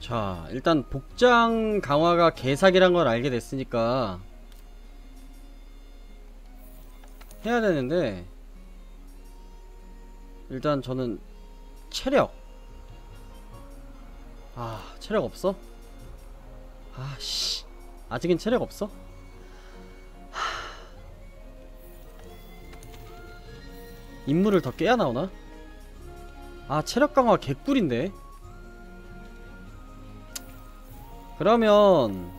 자, 일단 복장 강화가 개사기란 걸 알게 됐으니까 해야 되는데, 일단 저는 체력, 체력 없어? 씨, 아직은 체력 없어? 임무를 더 깨야 나오나? 체력 강화 개꿀인데. 그러면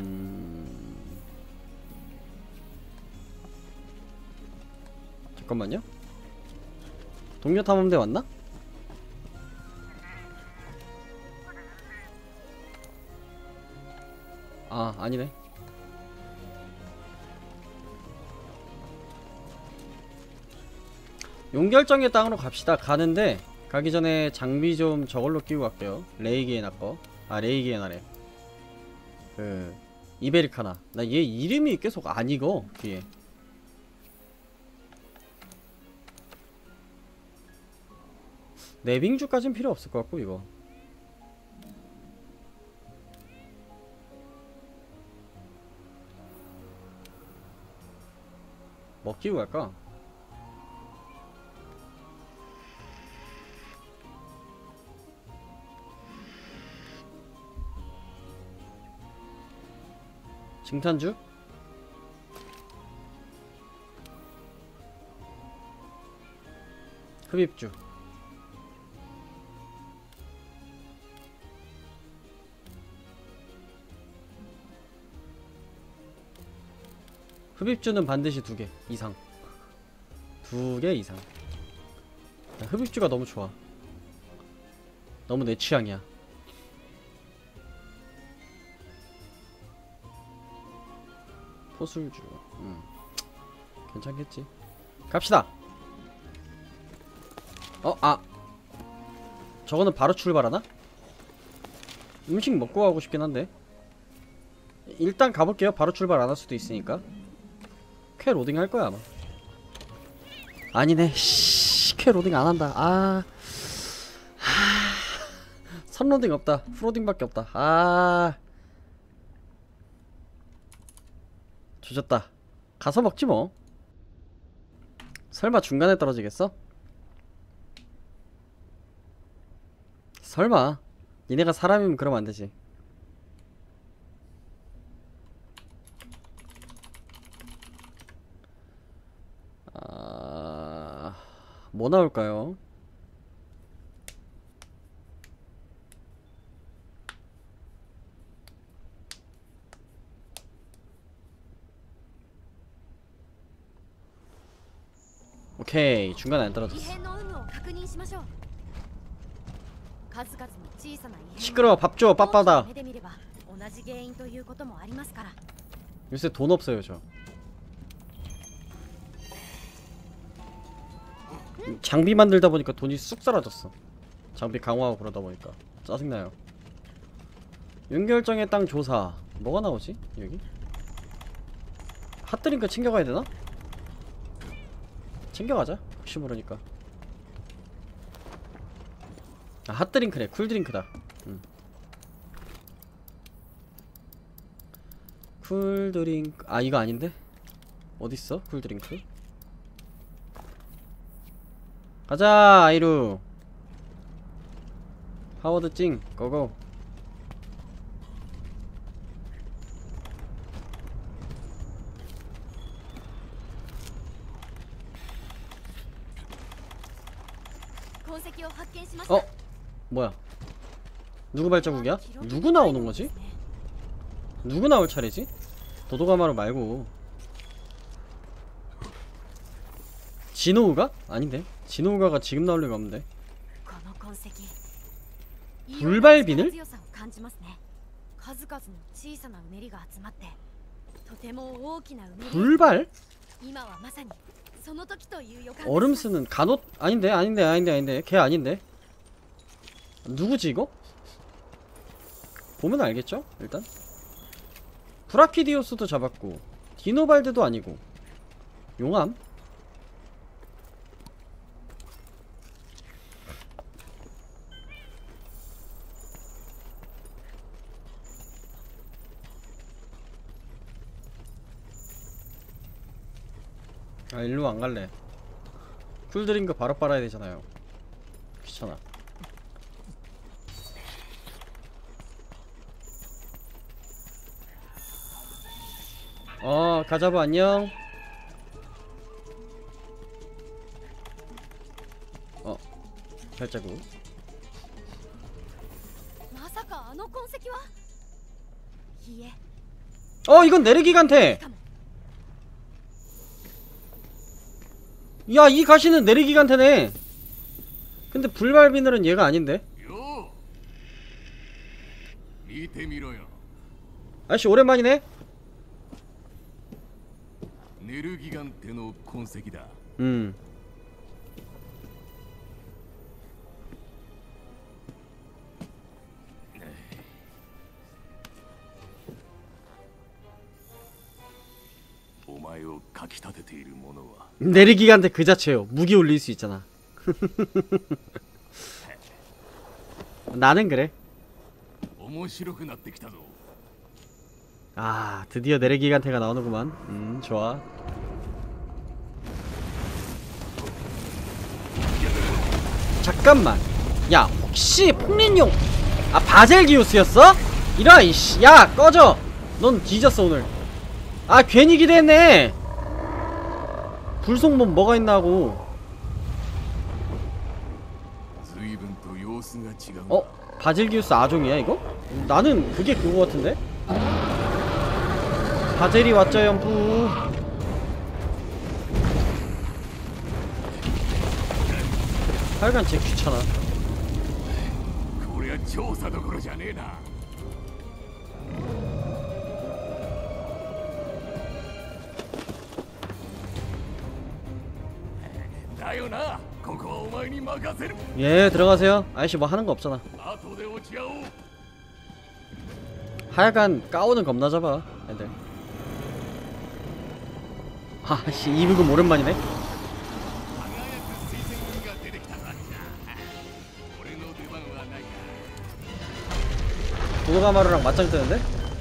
잠깐만요. 동료 탐험대 왔나? 아니네. 용결정의 땅으로 갑시다. 가는데 가기 전에 장비 좀 저걸로 끼고 갈게요. 레이기에나 거. 레이기에나래. 이베리카나. 나 얘 이름이 계속 안 익어 뒤에. 내빙주까진 필요 없을 것 같고, 이거 뭐 끼고 갈까? 증탄주? 흡입주. 흡입주는 반드시 2개 이상. 2개 이상. 흡입주가 너무 좋아. 너무 내 취향이야. 포술주. 괜찮겠지. 갑시다. 저거는 바로 출발하나? 음식 먹고 가고 싶긴 한데. 일단 가볼게요. 바로 출발 안 할 수도 있으니까. 쾌 로딩 할 거야 아마. 아니네. 쾌 로딩 안 한다. 선로딩 없다. 프로딩밖에 없다. 조졌다. 가서 먹지 뭐. 설마 중간에 떨어지겠어? 설마. 니네가 사람이면 그러면 안되지. 뭐 나올까요? 오케이. 중간에 안 떨어졌어. 시끄러워. 밥 줘. 빳빳아. 요새 돈 없어요 저. 장비 만들다 보니까 돈이 쑥 사라졌어. 장비 강화하고 그러다 보니까 짜증나요. 윤결정의 땅 조사. 뭐가 나오지? 여기? 핫드링크 챙겨가야 되나? 챙겨가자. 혹시 모르니까. 핫드링크네. 쿨드링크다. 쿨드링크. 이거 아닌데? 어딨어? 쿨드링크? 가자 아이루. 하워드 찡 고고. 뭐야? 누구 발자국이야? 누구 나오는 거지? 누구 나올 차례지? 도도가마루 말고 지노우가? 아닌데? 지노우가가 지금 나올 리가 없는데. 불발비늘? 불발? 얼음스는 간옷? 아닌데 걔 아닌데. 누구지 이거? 보면 알겠죠? 일단 브라키디오스도 잡았고 디노발드도 아니고 용암? 아 일로 안 갈래. 쿨드링크 바로 빨아야 되잖아요. 귀찮아. 가자부 안녕. 발자국. まさかあの痕跡は？いいえ。 이건 내리기간테. 야, 이 가시는 내리기간테네. 근데 불발비늘은 얘가 아닌데. 아저씨 오랜만이네. ネルギガンテの痕跡だ。 お前をかきたてているものは 내리기간테 그 자체요. 무기 올릴 수 있잖아. 나는 그래. 面白くなってきたぞ。 아, 드디어 내리기간테가 나오는구만. 좋아. 잠깐만. 야, 혹시 폭린용 바젤기우스였어? 이런 이씨. 야, 꺼져. 넌 뒤졌어 오늘. 아, 괜히 기대했네. 불속몸 뭐가 있나고. 바젤기우스 아종이야 이거? 나는 그게 그거 같은데? 바젤이 왔죠 연프. 하여간 쟤 귀찮아. これは調査どころじゃねえな。だよな。ここはお前に任せる。 예, 들어가세요. 아저씨 뭐 하는 거 없잖아. 後で落ち合おう。 하여간 까오는 겁나 잡아 애들. 아씨 이불금 오랜만이네. 도도가마루랑 맞짱 뜨는데?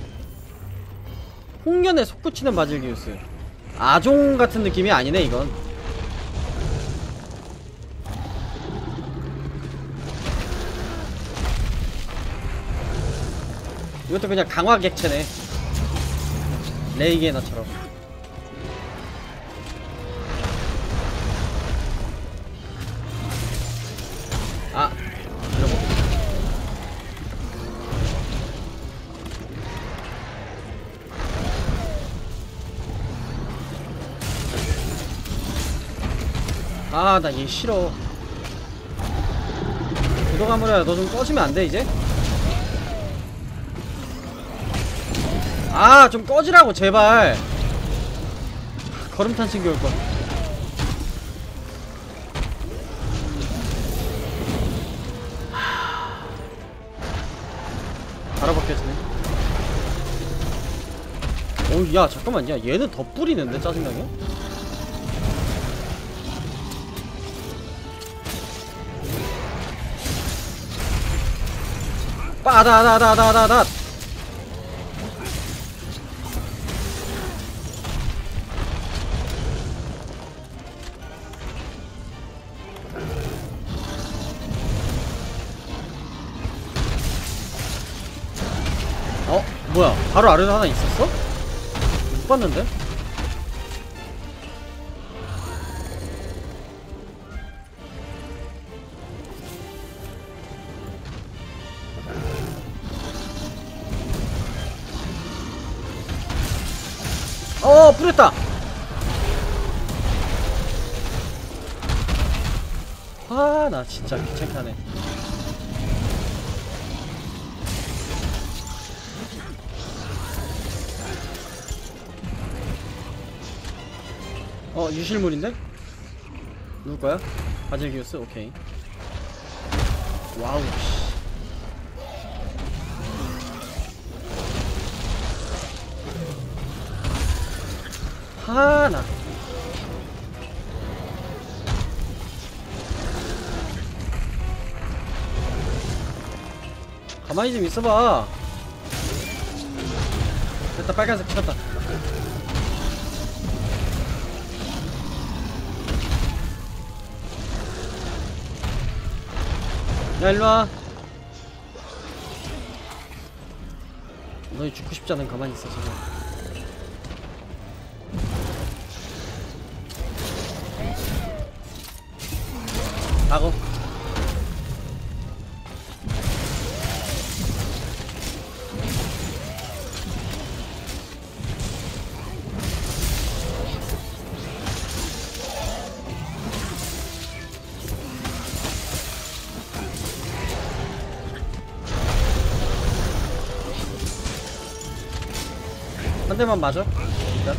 홍련에 솟구치는 바질기우스. 아종 같은 느낌이 아니네 이건. 이것도 그냥 강화 객체네. 레이게너처럼. 아, 이러고. 아, 나 얘 싫어. 구도가무라 너 좀 꺼지면 안 돼 이제? 아, 좀 꺼지라고 제발. 걸음탄 챙겨올 거. 바로 바뀌어지네. 어우, 야, 잠깐만. 야, 얘는 더 뿌리는데, 짜증나게? 빠다다다다다다. 뭐야, 바로 아래에 하나 있었어? 못 봤는데? 뿌렸다! 아, 나 진짜 귀찮게 하네. 유실물인데? 누구 거야? 바질기우스? 오케이. 와우, 씨. 하나. 가만히 좀 있어봐. 됐다, 빨간색 찍었다. 야 일로와. 너희 죽고 싶지 않으면 가만히 있어 지금. 악어. 한 대만 맞아. 일단.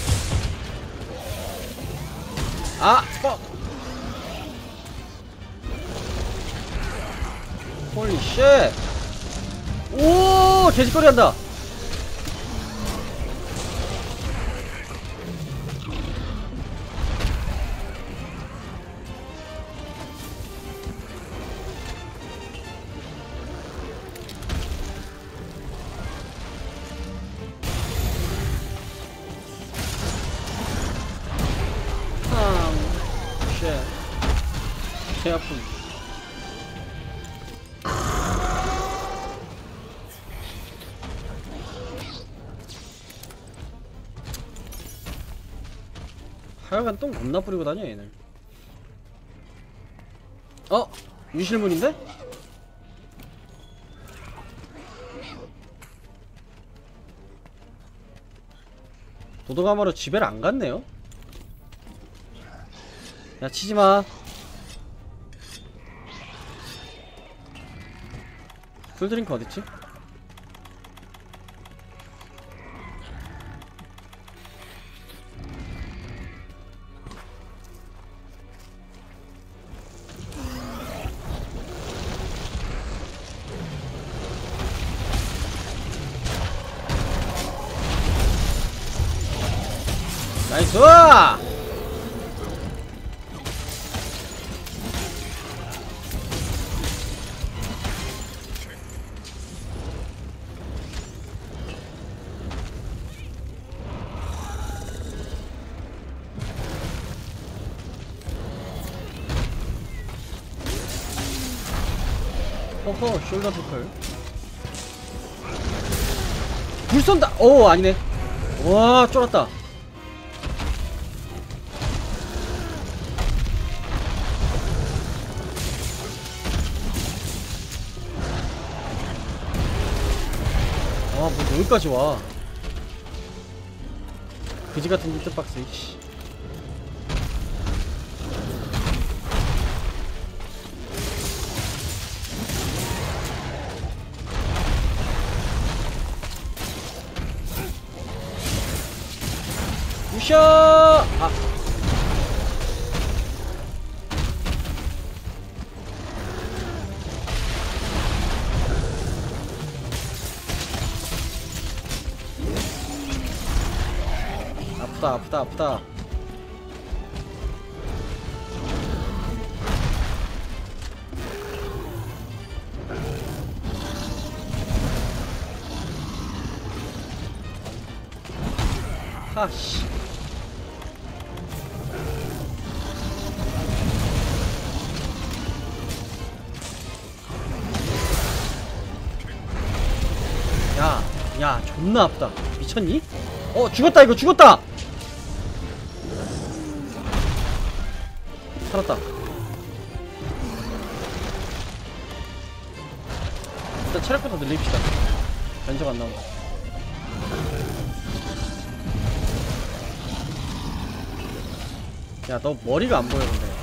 아! 뻑! 홀리 쉣! 오! 개짓거리 한다! 개 아픔. 하여간 똥 겁나 뿌리고 다녀 얘는. 어? 유실물인데? 도도가마로 집에를 안 갔네요? 야 치지마. 쿨드링크 어딨지? 나이스! 허허 숄더 태클. 불 쏜다! 오 아니네. 와 쫄았다. 와 뭐 여기까지 와. 그지같은 히트박스 이씨. 부셔! 아. 아프다 아프다 아프다. 아씨. 야 존나 아프다. 미쳤니? 죽었다 이거 죽었다. 살았다. 일단 체력부터 늘립시다. 면적 안 나온다. 야 너 머리가 안 보여 근데.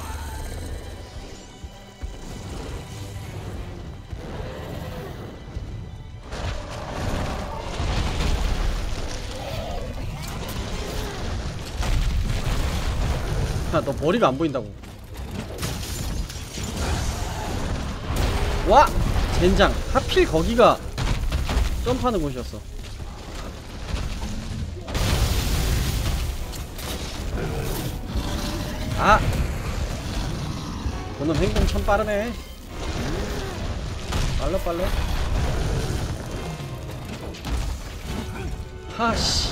야 너 머리가 안 보인다고. 와! 젠장. 하필 거기가 점프하는 곳이었어. 아! 그놈 행동 참 빠르네. 빨라. 하씨.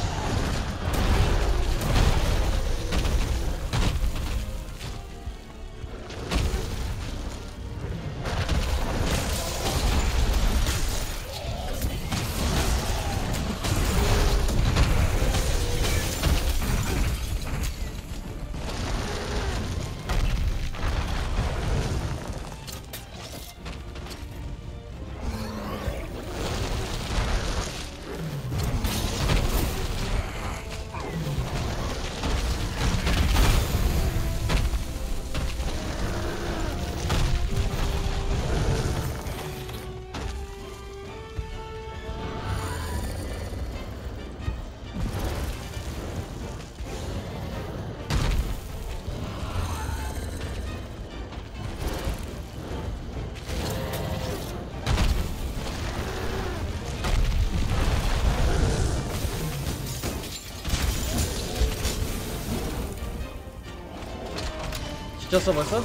뒤졌어 벌써?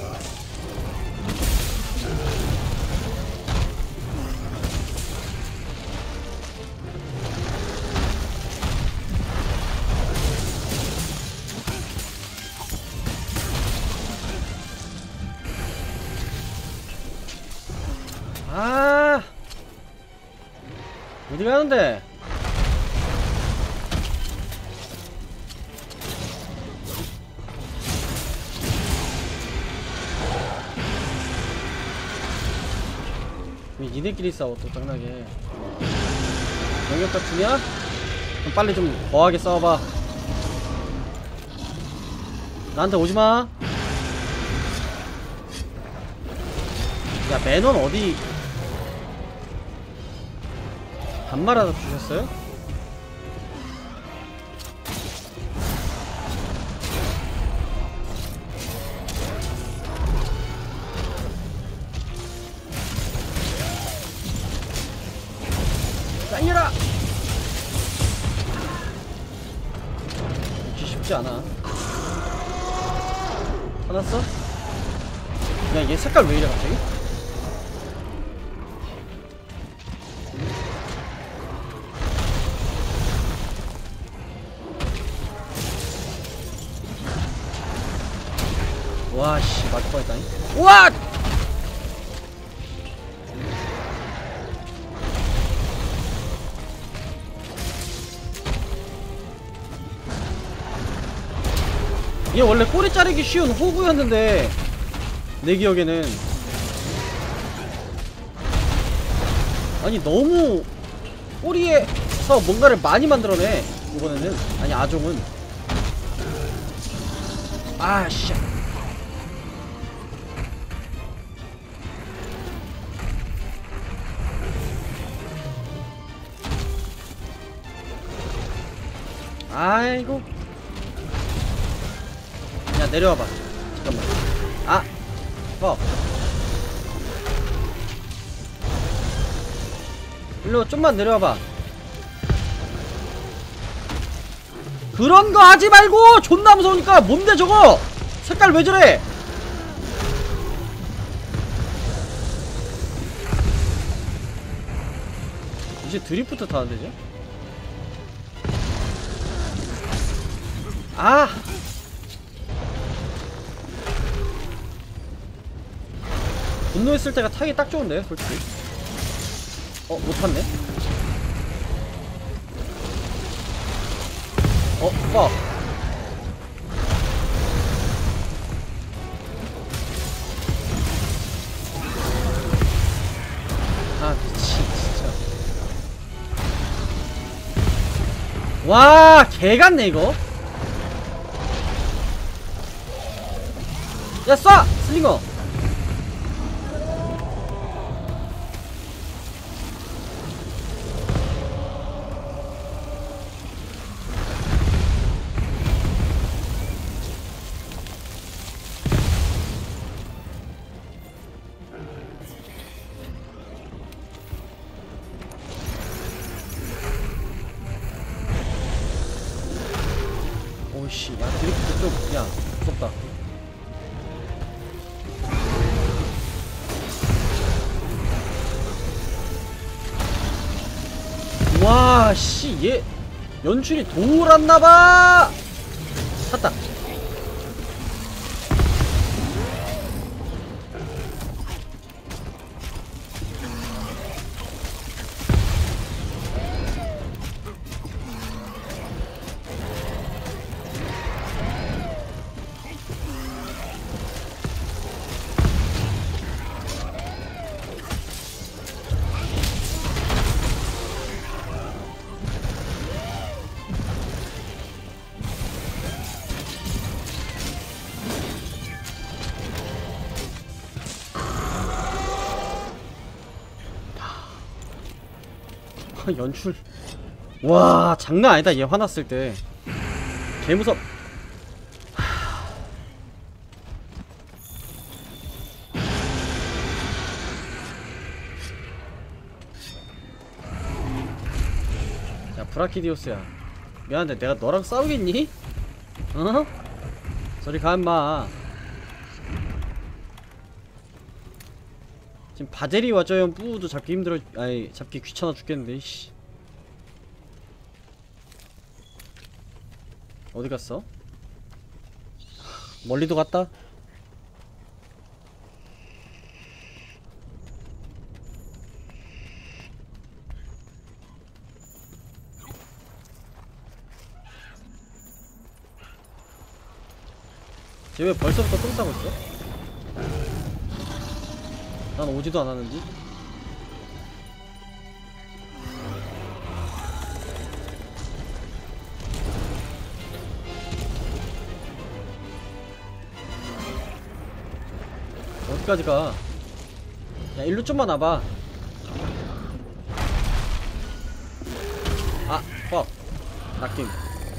아, 어디 가는데? 왜 니네끼리 싸워 또 짱나게. 영역 같으냐? 그럼 빨리 좀 거하게 싸워봐. 나한테 오지마. 야, 매넌 어디 반말하다 주셨어요? 짱이라! 역시 쉽지 않아. 화났어? 야, 얘 색깔 왜 이래 갑자기? 와씨, 맞을 뻔했다니. 우와! 얘 원래 꼬리 자르기 쉬운 호구였는데 내 기억에는. 아니 너무 꼬리에서 뭔가를 많이 만들어내 이번에는. 아니 아종은. 아씨. 아이고. 야, 내려와봐. 잠깐만. 아! 일로 좀만 내려와봐. 그런 거 하지 말고! 존나 무서우니까! 뭔데 저거! 색깔 왜 저래! 이제 드리프트 타는데 이제? 아! 분노했을 때가 타기 딱 좋은데 솔직히. 못 탔네. 퍽. 아 미친 진짜. 와 개같네 이거. 야 쏴! 슬링어. 오이씨, 야 드리프트 좀, 야 무섭다. 와, 씨, 얘 연출이 돌았나봐. 탔다. 연출 와 장난 아니다. 얘 화났을 때 개무섭. 야 브라키디오스야, 미안한데 내가 너랑 싸우겠니? 어? 저리 가 임마. 지금 바젤이 와저연 뿌도 잡기 힘들어. 아이 잡기 귀찮아 죽겠는데. 씨. 어디 갔어? 멀리도 갔다. 쟤 왜 벌써부터 똥 싸고 있어? 난 오지도 않았는데. 어디까지 가? 야 일로 좀만 와봐. 아 퍽 낙김.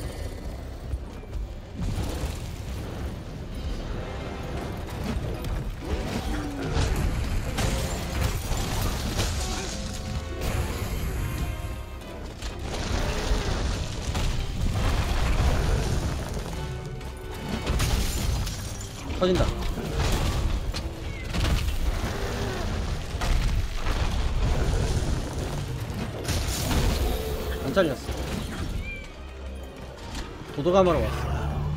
터진다. 안 잘렸어. 도도감하러 왔어.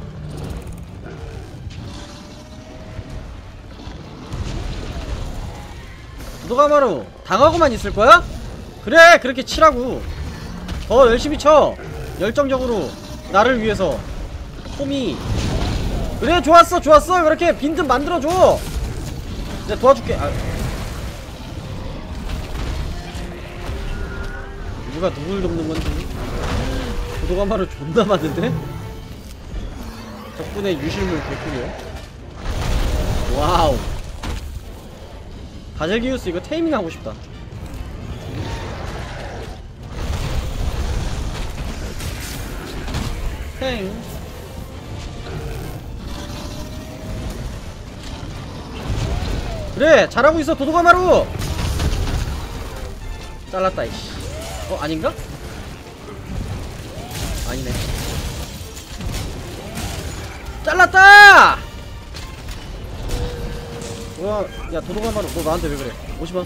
도도감하러 당하고만 있을 거야? 그래 그렇게 치라고. 더 열심히 쳐. 열정적으로 나를 위해서. 홈이 그래 좋았어 좋았어. 그렇게 빈틈 만들어줘. 이제 도와줄게. 아. 누가 누굴 돕는 건지. 도도가마루 존나 많은데? 덕분에 유실물 개꿀이요. 와우. 바젤기우스 이거 테이밍 하고 싶다. 팽. 그래 잘하고 있어 도도가마루. 잘랐다 이씨. 아닌가? 아니네. 잘랐다! 뭐야, 야, 도도가마루, 너 나한테 왜 그래? 오지마.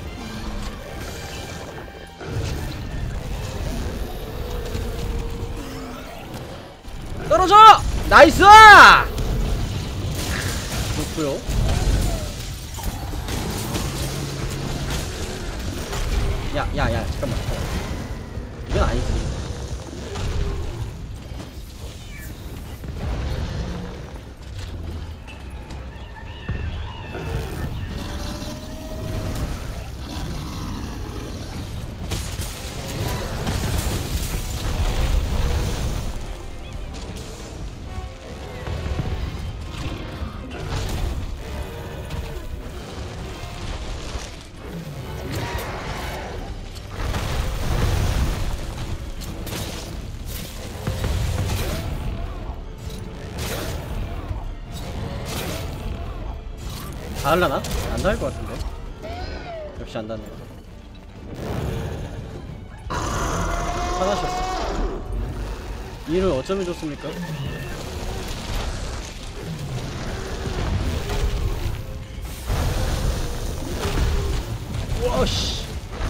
떨어져! 나이스! 좋고요. 야, 잠깐만. 이건 아니지. 다 할라나? 안 닿을 것 같은데. 역시 안 닿네. 화나셨어. 이를 어쩌면 좋습니까? 와씨.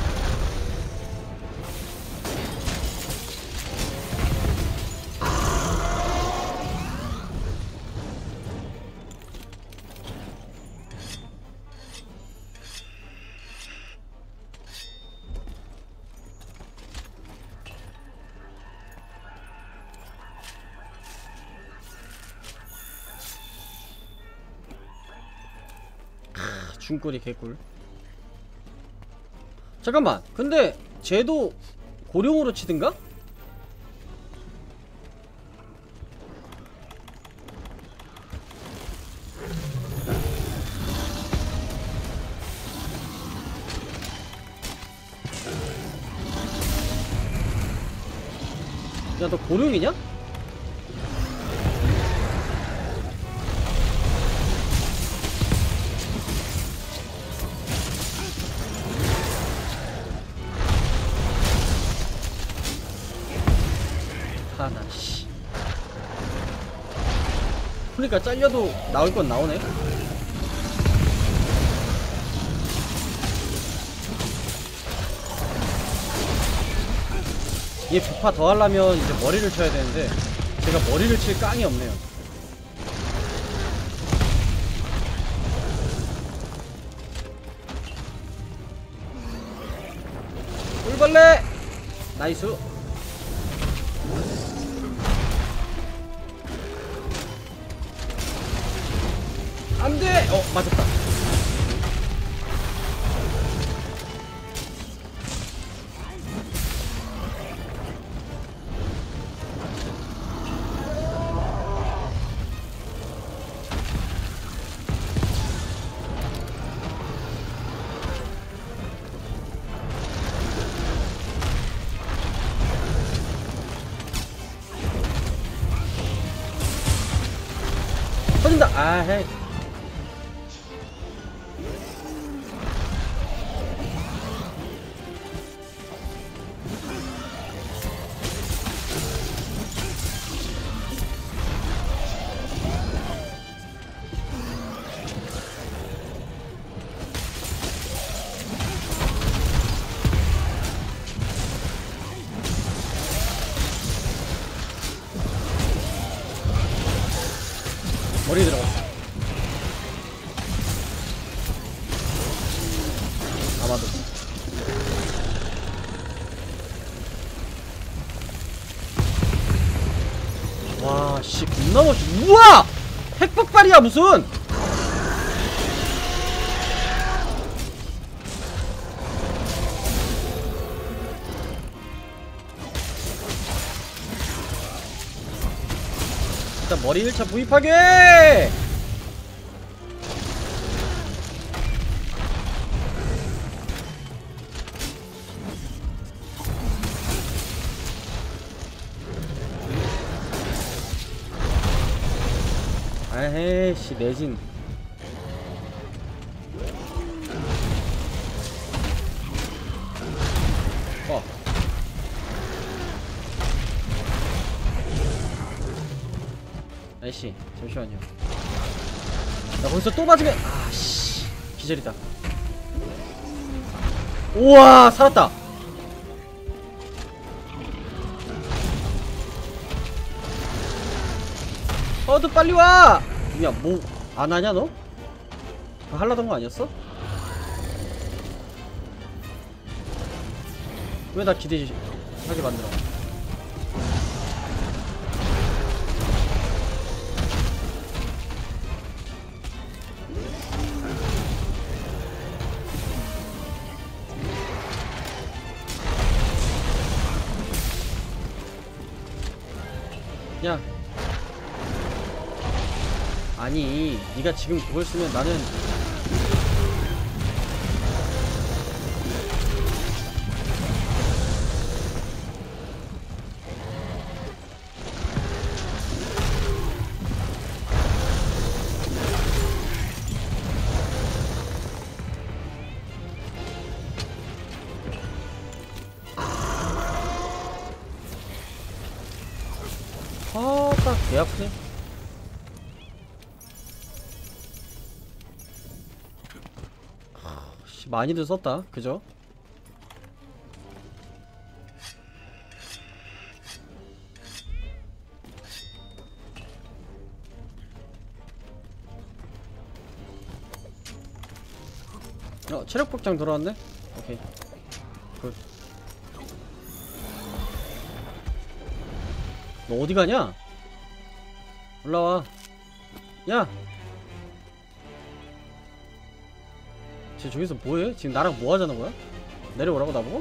중골이 개꿀. 잠깐만 근데 쟤도 고령으로 치든가? 야 너 고령이냐? 하나씨. 그러니까 잘려도 나올 건 나오네. 얘 부파 더 하려면 이제 머리를 쳐야 되는데 제가 머리를 칠 깡이 없네요. 꿀벌레! 나이스. 안돼! 맞았다. 터진다. 아, 헤이. 머리 들어갔어. 아마도. 와, 씨, 겁나 멋있. 우와! 핵폭발이야, 무슨! 일단 머리 1차 부입하게! 아헤이씨, 내진. 아이씨, 잠시만요. 나 거기서 또 맞으면, 아씨, 기절이다. 우와, 살았다. 너 빨리 와. 야, 뭐 안 하냐 너? 그거 하려던 거 아니었어? 왜 나 기대하게 만들어? 야, 아니 네가 지금 그걸 쓰면 나는 딱 개 아프네. 많이들 썼다, 그죠? 체력 복장 들어왔네? 오케이. 굿. 너 어디 가냐? 올라와. 야! 쟤 저기서 뭐해? 지금 나랑 뭐 하자는 거야? 내려오라고 나보고?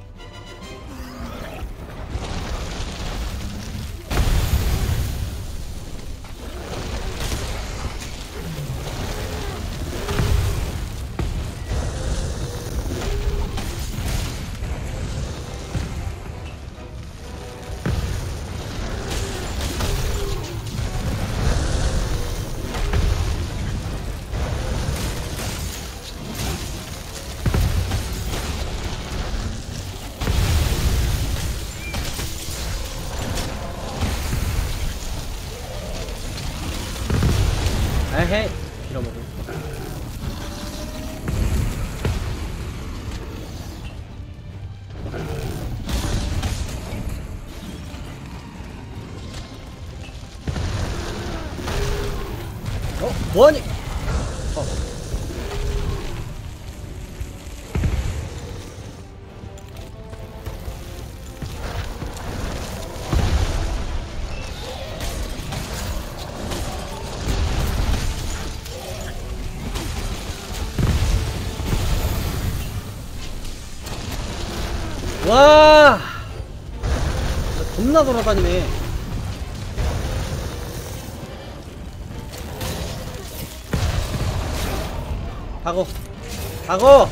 에헤이, 빌어먹어. 뭐하니? 와, 겁나 돌아다니네. 박어, 박어.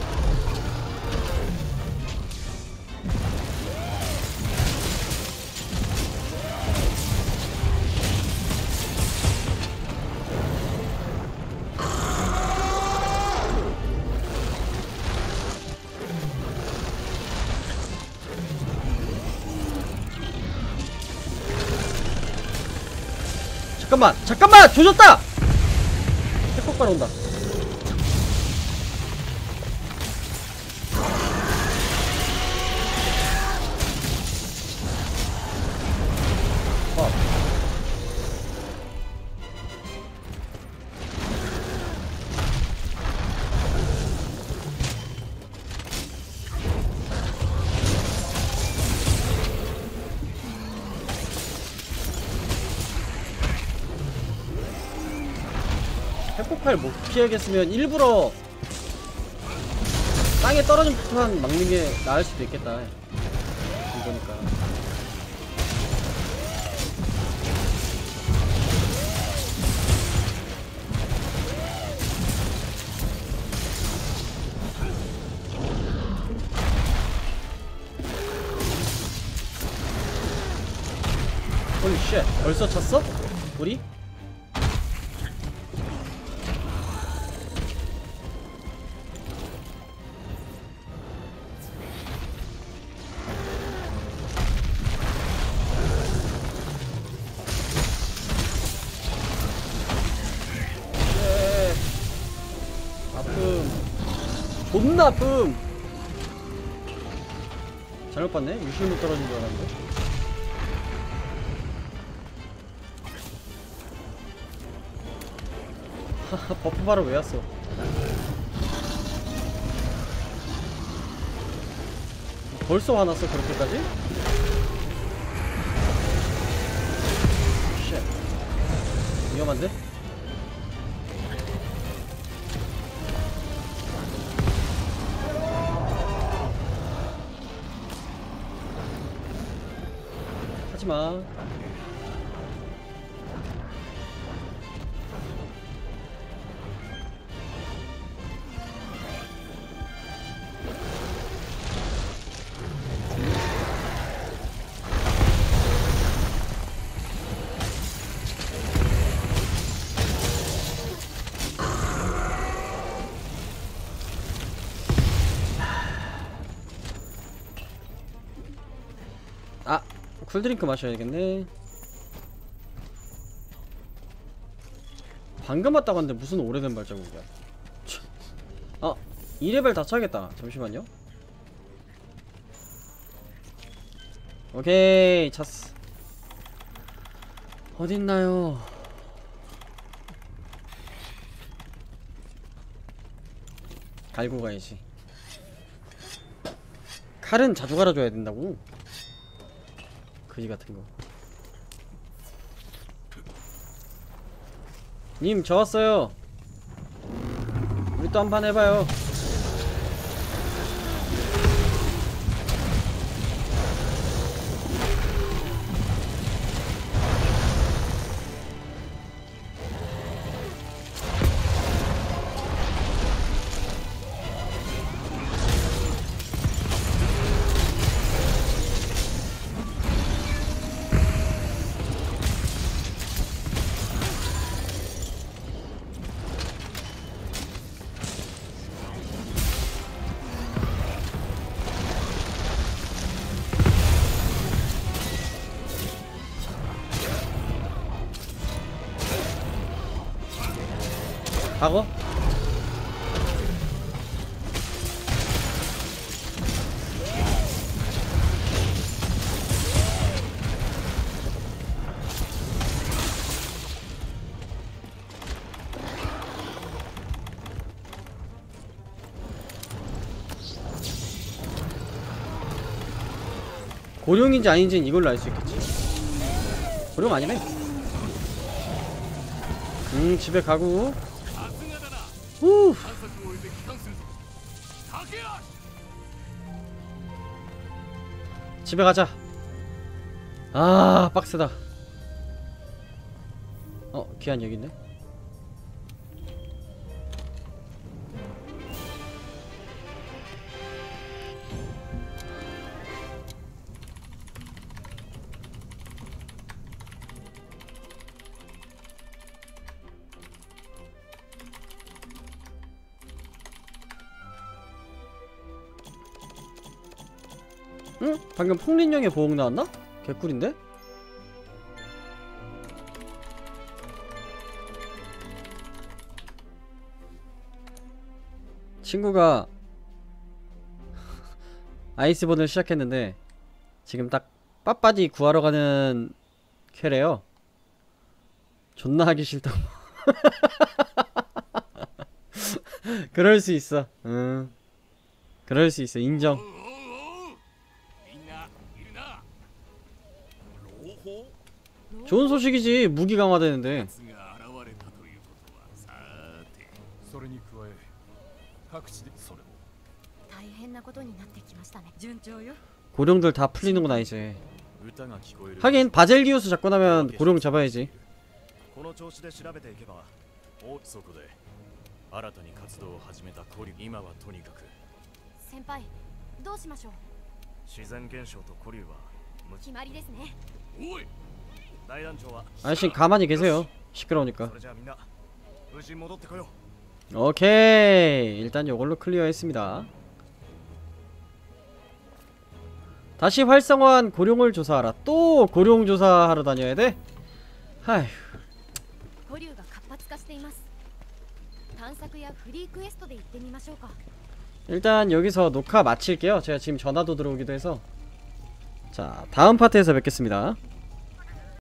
잠깐만, 잠깐만, 조졌다. 핵폭발 온다. 핵폭발 못 피하겠으면 일부러 땅에 떨어진 폭탄 막는 게 나을 수도 있겠다. 이거니까. 홀리 쉣, 벌써 찼어? 우리? 존나 아픔. 잘못 봤네. 유실물 떨어진 줄 알았는데. 하하, 버프 바로 왜 왔어? 벌써 화났어 그렇게까지? 쉣, 위험한데? 하지마. 아, 쿨드링크 마셔야겠네. 방금 왔다고 하는데 무슨 오래된 발자국이야. 아, 2레벨 다 차겠다. 잠시만요. 오케이, 찼어. 어딨나요? 갈고 가야지. 칼은 자주 갈아줘야 된다고? 그지 같은 거. 님, 저 왔어요. 우리 또 한 판 해봐요. 박어? 고룡인지 아닌지는 이걸로 알 수 있겠지. 고룡 아니네. 집에 가고. 후. 집에 가자. 아, 빡세다. 기한 여기 있네. 응? 방금 폭린형의 보험 나왔나? 개꿀인데? 친구가 아이스본을 시작했는데 지금 딱 빠빠디 구하러 가는 쾌래요. 존나 하기 싫다고. 그럴 수 있어. 그럴 수 있어. 인정. 좋은 소식이지. 무기 강화되는데. それに加え各地でそれも大変なことになってきましたね。順調よ。 고룡들 다 풀리는구나 이제. 歌が聞こえる 하긴 바젤기우스 잡고 나면 고룡 잡아야지. この調子で調べていけばそこで新たに活動を始めたコリュウ。今はとにかく先輩、どうしましょう。 自然現象とコリュウは決まりですね。 おい大団長は 아저씨 가만히 계세요. 시끄러우니까. それじゃあみんな無事戻ってこよう。 오케이. 일단 요걸로 클리어했습니다. 다시 활성화한 고룡을 조사하라. 또 고룡 조사하러 다녀야 돼? 하휴. 古竜が活発化しています。探索やフリークエストで行ってみましょうか。 일단 여기서 녹화 마칠게요. 제가 지금 전화도 들어오기도 해서. 자, 다음 파트에서 뵙겠습니다.